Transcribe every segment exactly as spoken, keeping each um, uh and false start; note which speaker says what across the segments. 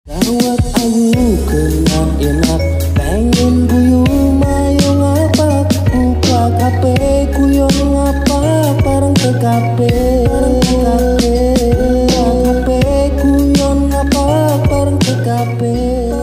Speaker 1: Gawat aku kenang enak pengen guyu mayo ngapak buka kape guyon ngapak bareng ke kape kape guyon ngapak bareng ke kape.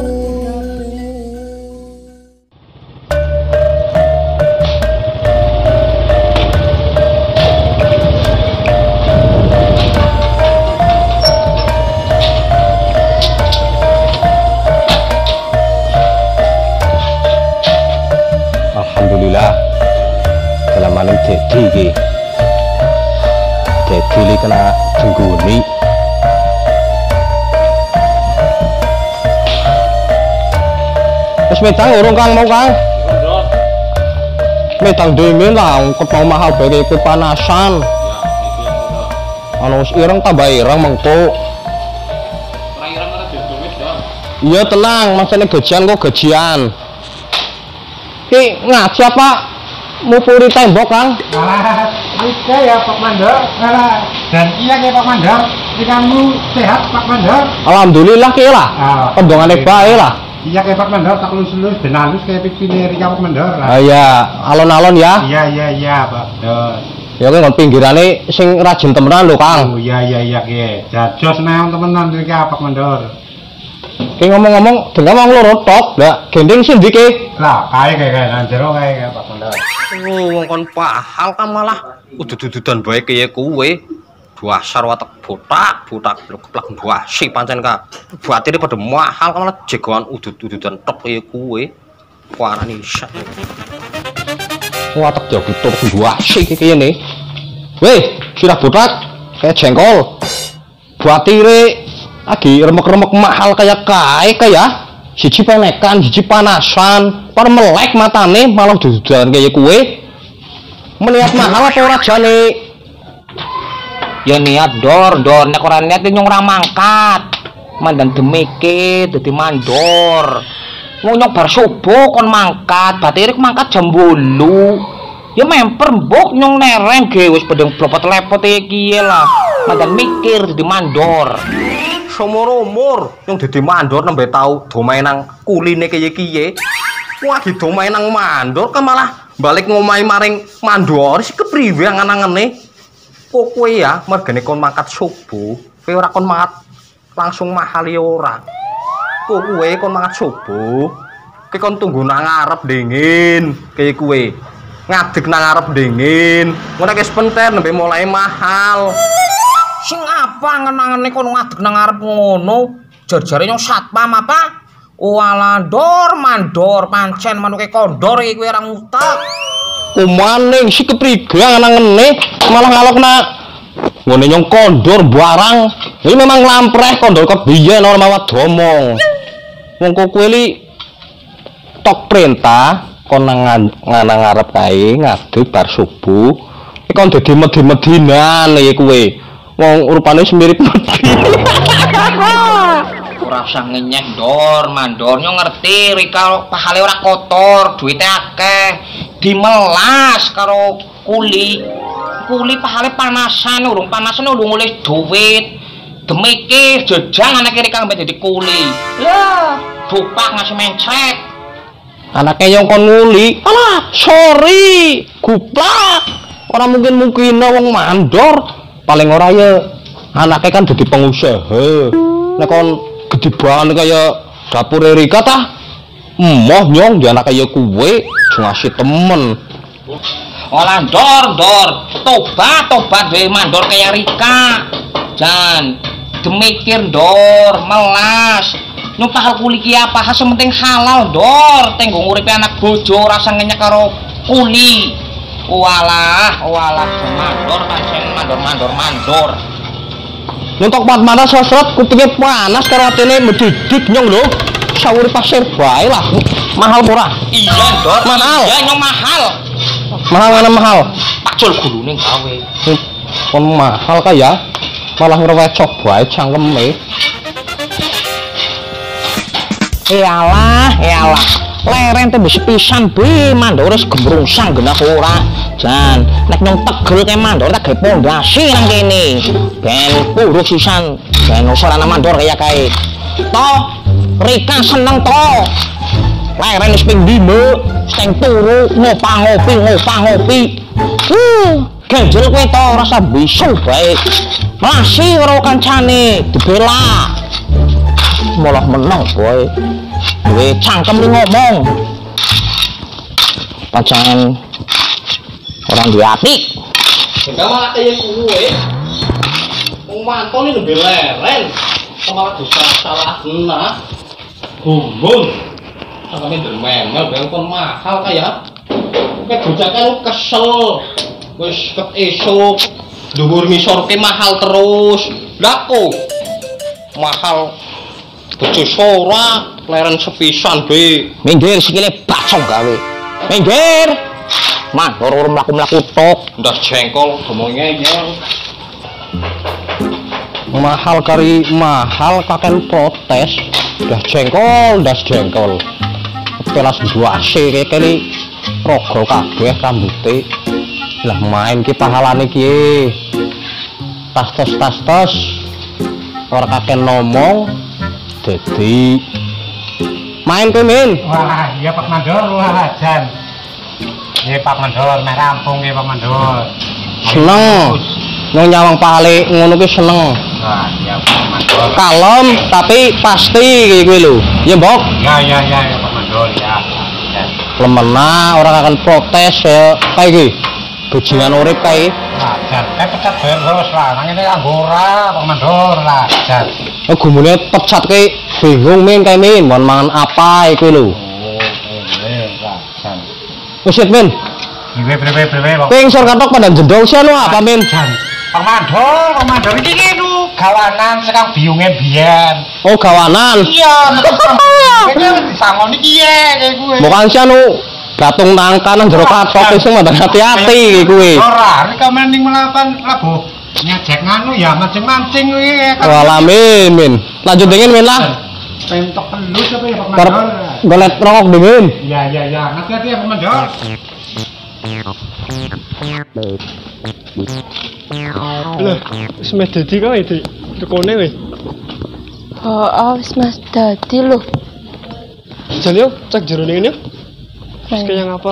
Speaker 2: Alhamdulillah selama ini jadi ki jadi li kena jengguni wis metang urung Kang mau Kang metang dingin lah ketau mahal bae kepanasan anu wis ireng tambah ireng mengko iya tenang masane gajian kok gajian ki ngaji apa mupuri tembok Kang?
Speaker 3: Alah, iya ya Pak Mandor. Alah, dan iya ya Pak Mandor. Kamu sehat Pak Mandor?
Speaker 2: Alhamdulillah ki lah.
Speaker 3: Ah,
Speaker 2: pendongane bae lah.
Speaker 3: Iya ya Pak Mandor, tak lulus-lulus ben halus kayak pikine Rika Pak Mandor.
Speaker 2: Ah iya, alon-alon ya.
Speaker 3: Iya iya iya Pak Mandor.
Speaker 2: Ya ki ngon pinggirane sing rajin temenan lho Kang.
Speaker 3: Oh iya iya iya ki. Jajos nang temenan Rika Pak Mandor.
Speaker 2: Ki ngomong-ngomong dengan wong loro tok, ndak gending sing ndi ki?
Speaker 3: Lah, kae kae kae nang jero kae kae Pak Mandor.
Speaker 2: Oh, wong kon pahal kan malah udud-ududan bae kaya kuwe. Dasar watek botak, botak keplak buasi pancen ka. Buatire pada mahal kan malah jegoan udud-ududan tok kaya kuwe. Warani sak. Watek yo gitu buasi kaya ngene. Weh, sirah botak kayak jengkol. Buatire lagi remek-remek mahal kayak kae kaya siji penekan, siji panasan, par melek matane malah dududan kaya kue. Melihat mahal apa ora jane? Ya niat dor, dor nek ora niat nyong ora mangkat. Mandan demike dadi mandor. Wong nyong bar subuh kon mangkat, batirik mangkat jam wolu. Ya memper mbok nyong nereng ge wis bedeng blopot-lepot iki lah. Mandan mikir dadi mandor. Umur-umur yang dadi mandor nembe tau domain nang kuline kiye-kiye. Wah di domain nang mandor kan malah balik ngomahi maring mandor sik kepriwe angan-angane. Kok kowe ya mergane kon mangkat subuh, kowe ora kon mangkat langsung mahal ya ora. Kok kowe kon mangkat subuh, kowe kon tunggu nang ngarep dingin kaya kowe. Ngadeg nang ngarep dingin, ngono wis penter nembe mulai mahal. Sing apa ngenangane kono ngadeg nang ngarep ngono? Jar-jare nyong satpam apa? Walandor mandor pancen manuke kondor iki kowe ora ngutak. Kumaning si keprige ngenangene malah ngalokna ngene nyong kondor barang. Iki memang lampreh kondor kebiyen ora mawat domong. Wong kok kowe li tok perintah kon nang ngarep kae ngadeg bar subuh. Iki kon dadi medhi-medhinan iki kowe. Wong rupane mirip medhi. Ora usah ngenyek dor, mandor nyong ngerti Rika pahale ora kotor, duwite akeh. Dimelas karo kuli. Kuli pahale panasan, urung panasan urung oleh duit. Demike jejang anake Rika mbek dadi kuli. Lah, bupak ngasih mencret. Anake nyong kon nguli. Alah, sorry, guplak. Ora mungkin-mungkin wong mandor. Paling ora ya anaknya kan jadi pengusaha. Nek kon gede banget kaya dapur Rika tah. Emoh nyong di anak kaya kue ngasih temen. Olah dor dor, tobat tobat deh mandor kaya Rika. Jan demikir dor, melas. Nyong pahal kuli ki apa? Sementing halal dor. Tenggo nguripi anak bojo rasa ngenyak karo kuli. Walah, walah mandor pancen mandor mandor mandor. Nontok mat mana sosot kupingnya panas karo atene medidik nyong lho. Sawuri pasir bae lah. Mahal murah. Iya, Dor. Mahal. Iya, nyong mahal. Mahal mana mahal? Pacul gulune gawe. Kon mahal kaya malah ngrewecok bae cangkeme. Iyalah, iyalah. Leren teh bisa pisan be mandor wis gemrungsang genah ora. Jan, nek nyong tegel ke mandor tak gawe pondasi nang kene. Ben puruk sisan, ben ora mandor kaya kae. To, Rika seneng to. Leren wis ping lima, sing turu ngopah ngopi ngopah ngopi. Uh, ganjel kowe to rasa bisu bae. Masih karo kancane dibela. Malah menang boy. Duwe cangkem li ngomong. Pancen orang duwe ati.
Speaker 4: Enggak malah kayak gue. Wong mantu ini lebih leren. Malah dosa salah nah. Bumbung. Sampai dermemel bang pun mahal kayak. Kayak bocah kan kesel. Wis ket esuk dhuwur ngisor ke mahal terus. Lah kok mahal bojo ora leren sepisan be.
Speaker 2: Minggir sikile bacok gawe. Minggir. Man, loro mlaku-mlaku tok.
Speaker 4: Ndas jengkol ngomongnya ya.
Speaker 2: Mahal kari mahal kakek protes. Dah jengkol, das jengkol. Kelas dua C kayak kali rogol kabeh rambute. Lah main ki pahalane ki. Tas tos tas tos. Ora kakek ngomong. Jadi main ke min.
Speaker 3: Wah, iya Pak Mandor, wah jan. Iya Pak Mandor, meh rampung ya Pak Mandor.
Speaker 2: Seneng. Mau nyawang pale ngono ki seneng.
Speaker 3: Wah, iya Pak Mandor.
Speaker 2: Kalem tapi pasti kayak gue lu. Ya Mbok.
Speaker 3: Ya ya ya ya Pak Mandor ya. Ya.
Speaker 2: Lemena orang akan protes ya kayak gini. Bajingan urip kae.
Speaker 3: Lah jan, eh pecat bayar terus lah. Nang ngene anggora Pak Mandor lah jan.
Speaker 2: Oh, gumune pecat kae bingung min kae min, mon mangan apa iku lho.
Speaker 3: Oh, eh lah jan.
Speaker 2: Wis min.
Speaker 3: Iwe brewe brewe Pak.
Speaker 2: Kowe ngisor katok pandang jendol sih lu apa min?
Speaker 3: Jan. Pak Mandor, Pak Mandor iki ngene gawanan sekang biunge biyen.
Speaker 2: Oh, gawanan.
Speaker 3: Iya, kowe disangoni kiye kayak gue.
Speaker 2: Bukan sih anu gatung tangkan nang jero katok wis mandang hati-hati kowe.
Speaker 3: Ora, iki mending melakukan lagu nyajek nganu ya mancing-mancing kuwi.
Speaker 2: Walah min min. Lanjut dingin min lah.
Speaker 3: Pentok pelus apa ya Pak
Speaker 2: Bar
Speaker 3: Mandor?
Speaker 2: golet rokok dingin.
Speaker 3: Iya iya iya, hati-hati ya Pak Mandor.
Speaker 5: Lho, wis mes dadi kok iki. Tekone wis.
Speaker 6: Oh, wis mas dadi lho.
Speaker 5: Jan yo, cek jero ning ngene. Wis kaya ngapa?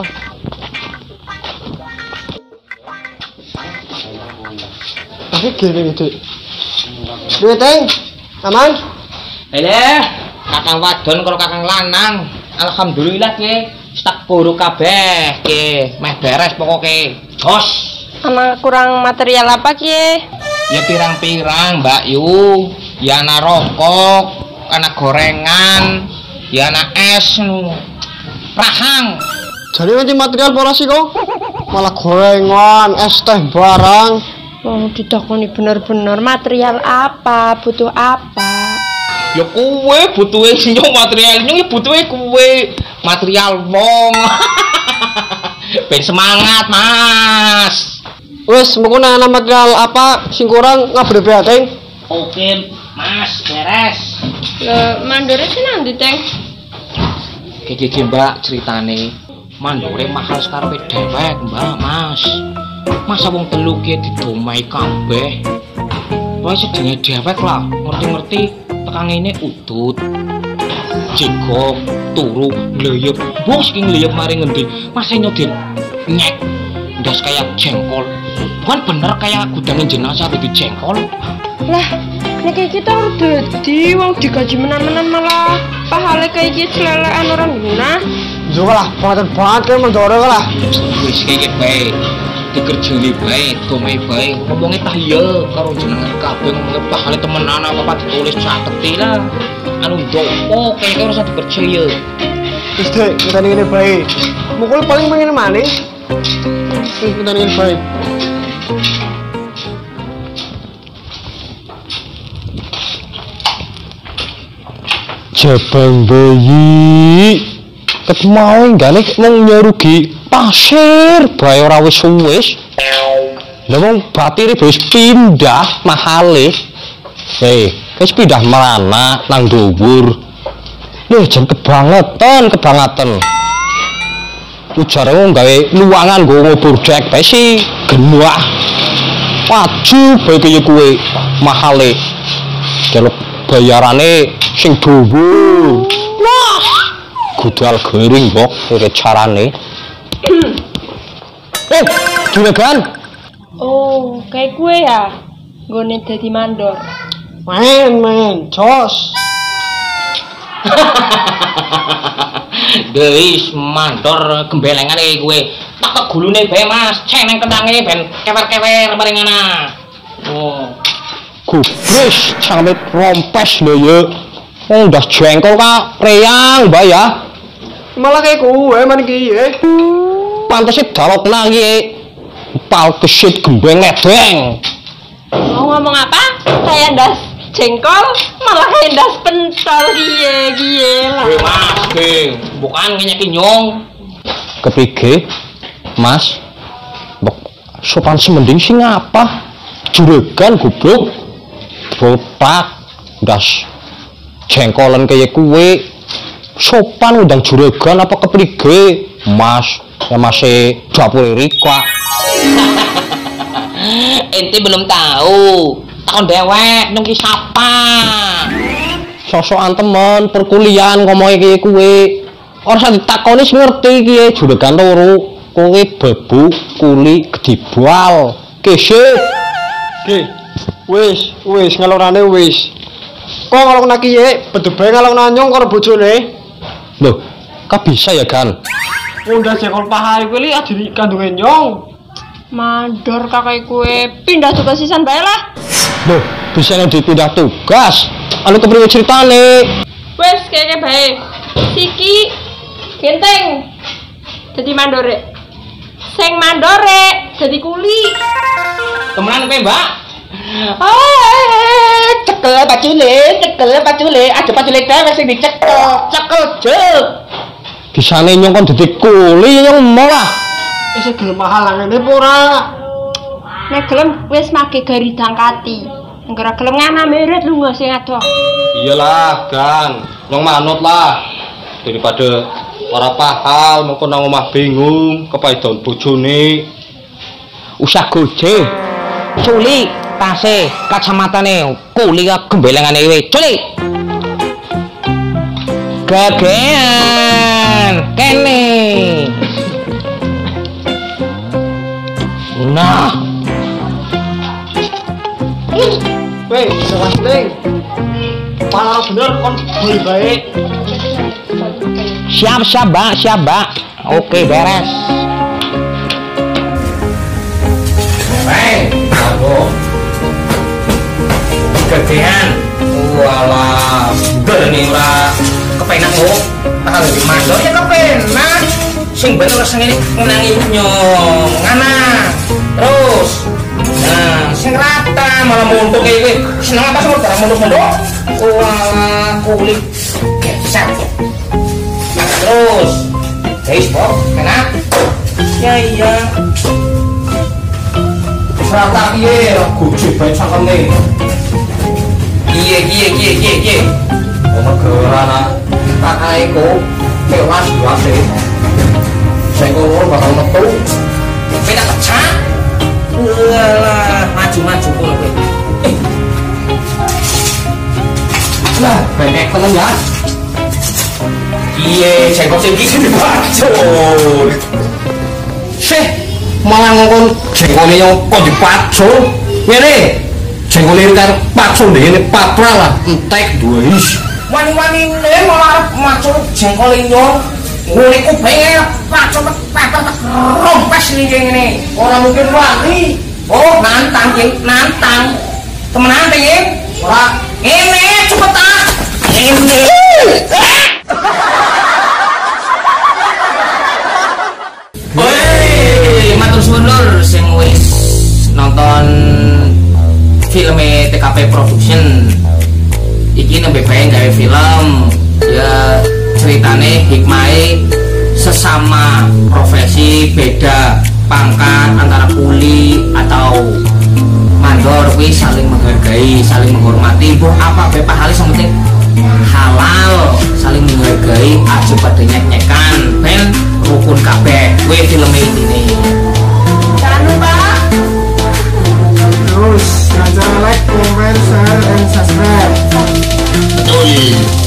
Speaker 5: Aku gini Dik. Duwe teng. Aman?
Speaker 7: Eleh, kakang wadon karo kakang lanang. Alhamdulillah ke stak buru kabeh ke meh beres pokoke. Bos.
Speaker 6: Ana kurang material apa ki?
Speaker 7: Ya pirang-pirang Mbak Yu. Ya ana rokok, ana gorengan, ya ana es nu. Rahang.
Speaker 5: Jadi nanti material porasi kok. Malah gorengan, es teh barang.
Speaker 6: Oh, ditakoni bener-bener material apa, butuh apa?
Speaker 7: Ya kuwe butuhe nyong material nyong ya butuhe kuwe material wong. Ben semangat, Mas.
Speaker 5: Wes, mengko ana material apa sing kurang ngabre Teng.
Speaker 7: Oke, Mas, beres.
Speaker 6: Lah, mandore sing nang ndi, Teng?
Speaker 7: Iki Mbak ceritane. Mandore mahal sekarepe dhewek, Mbak, Mas. Masa wong telu ki didomai kabeh. Wae sedenge dhewek lah, ngerti-ngerti tekan ngene udut. Jegok, turu, ngleyep. Bos ki ngleyep mari ngendi? Masa nyodit nyek. Ndas kayak jengkol. Bukan bener kayak gudangin jenazah di jengkol.
Speaker 6: Lah, nek iki kita dadi wong digaji menan-menan malah pahale kayak iki celelekan orang guna.
Speaker 5: Yo lah, paten banget kan mendore lah.
Speaker 7: Wis iki bae. Dikerjani bae, domai bae. Ngomongnya tah iya karo jenengan kabeh ngomongnya pahale temenan apa ditulis cateti lah. Anu ndopo kayak ora usah dipercaya.
Speaker 5: Wis Dek, kita ngene bae. Mukul paling pengen maning. Wis kita ngene bae.
Speaker 2: Jabang bayi ket mau enggak nek wong nyerugi pasir bae ora wis-wis. Lah wong batire wis pindah mahale. Hei, wis pindah merana nang dhuwur. Lho jan kebangetan, kebangetan. Ujare wong gawe luangan nggo ngubur dek bae si genuah. Wajib bae kaya kuwe mahale. Jaluk bayarane sing dhuwur. Wah, gudal gering kok iki carane. Eh, juragan.
Speaker 6: Oh, kayak gue ya. Nggone dadi mandor.
Speaker 5: Main, main, jos.
Speaker 7: Geis mandor gembelengan iki kowe. Tak kegulune bae Mas, ceneng kentange ben kewer-kewer maringana. Oh.
Speaker 2: Gubris sampe rompes lho ya. Wong ndas jengkol ka reyang mbak ya.
Speaker 5: Malah kayak gue man iki ya.
Speaker 2: Pantese dalok nang iki. Pal kesit gembeng nedeng.
Speaker 6: Mau ngomong apa? Kayak ndas jengkol, malah kayak ndas pentol gie gie lah.
Speaker 7: Kowe Mas, ge, bukan ngenyeki nyong.
Speaker 2: Kepige, Mas. Mbok sopan semending sing apa? Juragan goblok. Botak ndas jengkolan kayak kue sopan undang juragan apa keprige Mas ya masih dapur Rika.
Speaker 7: Ente belum tahu tahun dewek nungki siapa
Speaker 2: sosokan temen perkuliahan ngomongnya kayak kue orang saat ditakoni sih ngerti kayak juragan loro kue bebu kuli kedibal kesik
Speaker 5: Oke, wis, wis ngalorane wis. Kok ngalok nak kiye, bedebae ngalok nanyong karo bojone.
Speaker 2: loh kok bisa ya kan
Speaker 5: Udah jengkol paha iku li adi kandunge nyong.
Speaker 6: Mandor kakek gue pindah tugas sisan bae lah.
Speaker 2: loh bisa dipindah tugas anu kepriwe ceritane
Speaker 6: Wes kayak bae. Siki genteng jadi mandore. Seng mandore jadi kuli.
Speaker 7: temenan kowe Mbak.
Speaker 4: Ah, cekel bajune, cekel bajune, ada bajune dhewe sing dicekel, cekel jek.
Speaker 2: bisane nyong kon dadi kuli nyong malah
Speaker 5: Wis gelem mahal ngene apa ora?
Speaker 6: Nek gelem wis make gari dangkati. Enggak gelem ngana meret lu nggak sing adoh.
Speaker 4: Iyalah, Gan. Nyong manut lah. Daripada ora pahal mengko nang omah bingung kepaedon bojone.
Speaker 2: usah goje
Speaker 7: Culi tase kacamatane kuli ka gembelengane kowe. Culi. Gagean kene. Nah,
Speaker 5: Weh, jangan seling. Malah bener kon beli baik.
Speaker 7: siap siap Mbak, siap Mbak. Oke, beres. Hei, aduh. Gedean. Walah, berani ora kepenak kok. Bakal di mandor ya kepenak. Sing bener sing ini ngenangi nyong. Ngana. Terus. Nah, sing rata malah muntuk iki. Seneng apa semua barang muntuk-muntuk. Walah, kulit geser. Nah, terus. Guys, kok enak. Ya iya. Serata piye gojek bae sakene. Iye iye iye iye iye. Ono gerana kakae kok kelas wase. Sing ngono bakal metu. Beda kecak. Walah, maju-maju kowe. Lah, bengek tenan ya. Iye, jengkol sing iki dipacul. Sih, malah ngomong jengkolnya yang kok dipacul. Ngene, jengkolnya kan pacul deh, ini papra lah, entek dua is. Wani-wani ini malah macul jengkolnya nyong. Ngene kupingnya pacul paper rompes nih ini. Orang mungkin wani. Oh, nantang, nantang. Temenan pengen? Ora, ini cepetan. Ini. Woi, matur suwun lur sing wis nonton film T K P Production. Iki nembe bae gawe film ya ceritane hikmahe sesama profesi beda pangkat antara kuli atau mandor kuwi saling menghargai, saling menghormati. Mbok apa bae pahale sing penting halal, saling menghargai, aja pada nyek-nyekan ben rukun kabeh. Kuwi film ini. Jangan lupa
Speaker 5: Terus, jangan like, comment, share, and subscribe.
Speaker 7: betul
Speaker 4: iki.